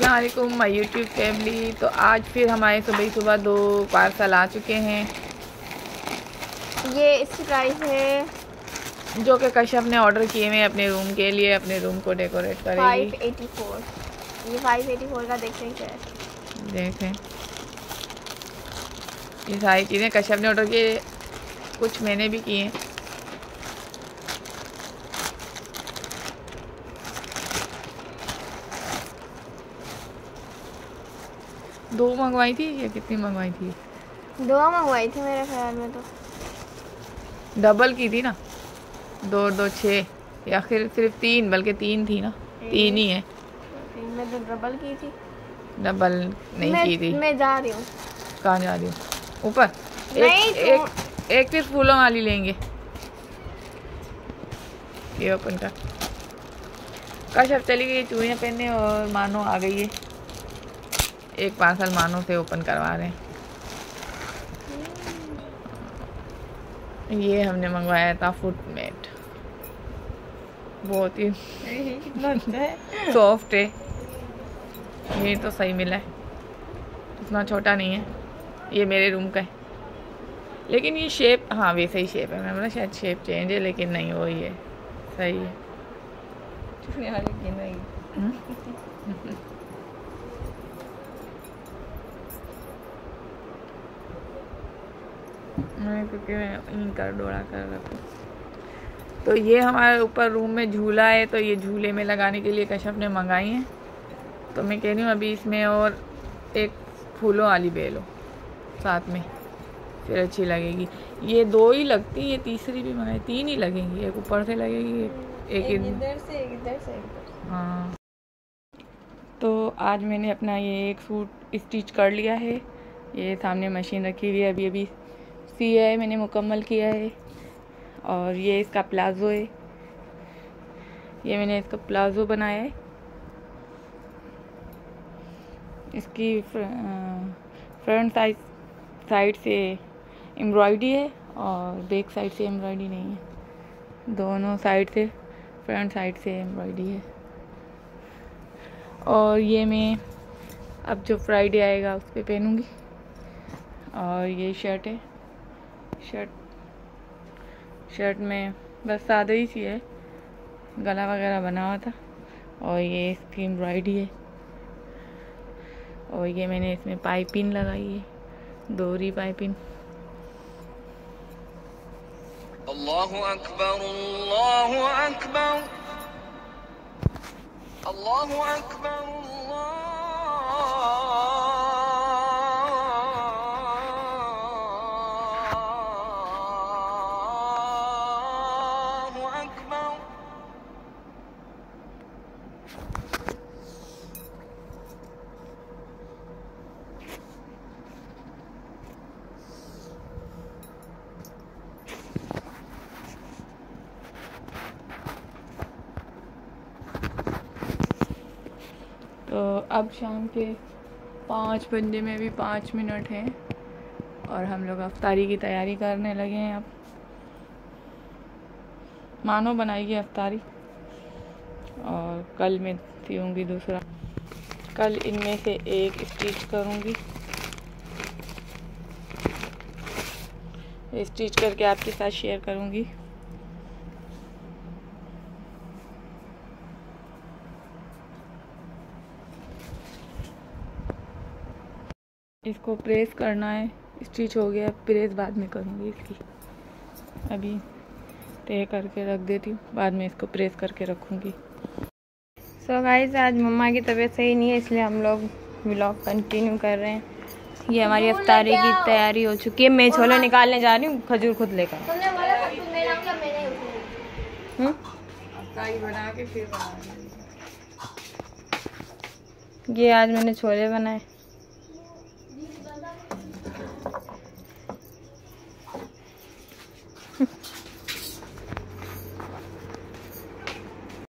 अस्सलाम वालेकुम my YouTube family. तो आज फिर हमारे सुबह 2 पार्सल आ चुके हैं। ये इसकी प्राइस है जो कि कश्यप ने ऑर्डर किए हैं अपने रूम के लिए, अपने रूम को डेकोरेट करेगी। 584। ये 584 का देखते हैं क्या है। देखें, ये सारी चीज़ें कश्यप ने ऑर्डर किए, कुछ मैंने भी किए हैं। दो मंगवाई थी या कितनी मंगवाई थी? 2 मंगवाई थी मेरे ख्याल में, तो डबल की थी ना, 2 2 6 या फिर सिर्फ 3, बल्कि 3 थी ना, 3 ही है। 3 में तो डबल की थी। डबल नहीं की थी। मैं जा रही हूँ। कहाँ जा रही हूँ? ऊपर एक पीस फूलों वाली लेंगे। ये ओपन कर। कश्यप चली गई चूड़ियाँ पहनने और मानो आ गई है। एक पार्सल मानो से ओपन करवा रहे हैं। ये हमने मंगवाया था फुट मैट, बहुत ही सॉफ्ट है। ये तो सही मिला है, इतना छोटा नहीं है। ये मेरे रूम का है, लेकिन ये शेप, हाँ वैसे ही शेप है। मैं बोला शायद शेप चेंज है, लेकिन नहीं, वही है, सही है। मैं क्योंकि कर डोड़ा कर रखूँ। तो ये हमारे ऊपर रूम में झूला है, तो ये झूले में लगाने के लिए कश्यप ने मंगाई है। तो मैं कह रही हूँ अभी इसमें और एक फूलों वाली बेलो साथ में, फिर अच्छी लगेगी। ये 2 ही लगती, ये तीसरी भी मंगाई, 3 ही लगेंगी। एक ऊपर से लगेगी, एक इधर से, एक इधर से। हाँ, तो आज मैंने अपना ये एक सूट स्टिच कर लिया है। ये सामने मशीन रखी हुई है, अभी सिया है, मैंने मुकम्मल किया है। और ये इसका प्लाज़ो है, ये मैंने इसका प्लाज़ो बनाया है। इसकी फ्रंट साइड से एम्ब्रॉयडरी है और बैक साइड से एम्ब्रॉयडरी नहीं है। दोनों साइड से, फ्रंट साइड से एम्ब्रॉयडरी है। और ये मैं अब जो फ्राइडे आएगा उस पर पहनूँगी। और ये शर्ट है, शर्ट में बस सादा ही सी है, गला वगैरह बना हुआ था। और ये इसकी एम्ब्रॉयडरी है। और ये मैंने इसमें पाइपिंग लगाई है, दोहरी पाइपिंग। अल्लाहु अकबर, अल्लाहु अकबर, अल्लाहु अकबर, अल्लाहु अकबर। तो अब शाम के 5 बजने में भी 5 मिनट हैं और हम लोग अफ्तारी की तैयारी करने लगे हैं। अब मानो बनाएगी अफ्तारी और कल मैं सीऊँगी दूसरा। कल इनमें से एक स्टिच करूँगी, स्टिच करके आपके साथ शेयर करूँगी। इसको प्रेस करना है, स्टिच हो गया, प्रेस बाद में करूँगी इसकी। अभी तय करके रख देती हूँ, बाद में इसको प्रेस करके रखूँगी। सो गाइस, आज मम्मा की तबीयत सही नहीं है, इसलिए हम लोग व्लॉग कंटिन्यू कर रहे हैं। ये हमारी अफ्तारी की तैयारी हो चुकी है। मैं छोले निकालने जा रही हूँ, खजूर खुद लेकर। बना के फिर ये आज मैंने छोले बनाए।